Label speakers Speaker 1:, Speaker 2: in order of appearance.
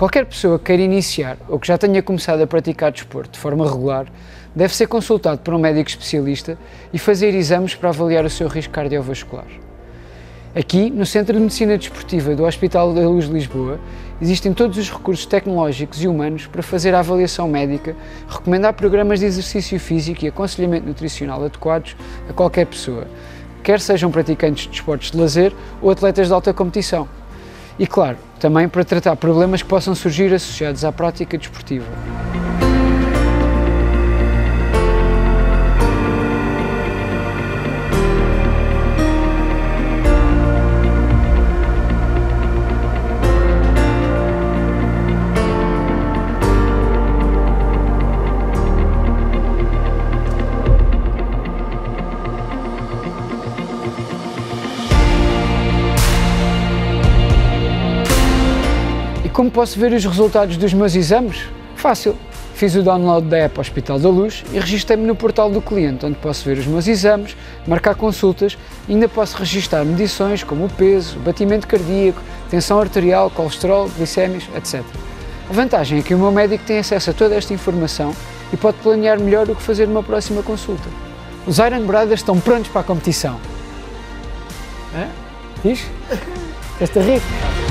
Speaker 1: Qualquer pessoa que queira iniciar ou que já tenha começado a praticar desporto de forma regular deve ser consultado por um médico especialista e fazer exames para avaliar o seu risco cardiovascular. Aqui, no Centro de Medicina Desportiva do Hospital da Luz de Lisboa, existem todos os recursos tecnológicos e humanos para fazer a avaliação médica, recomendar programas de exercício físico e aconselhamento nutricional adequados a qualquer pessoa, quer sejam praticantes de desportos de lazer ou atletas de alta competição. E claro, também para tratar problemas que possam surgir associados à prática desportiva. Como posso ver os resultados dos meus exames? Fácil! Fiz o download da app Hospital da Luz e registrei-me no portal do cliente, onde posso ver os meus exames, marcar consultas e ainda posso registar medições como o peso, o batimento cardíaco, tensão arterial, colesterol, glicémios, etc. A vantagem é que o meu médico tem acesso a toda esta informação e pode planear melhor o que fazer numa próxima consulta. Os Iron Brothers estão prontos para a competição. Diz? Estás-te a rir?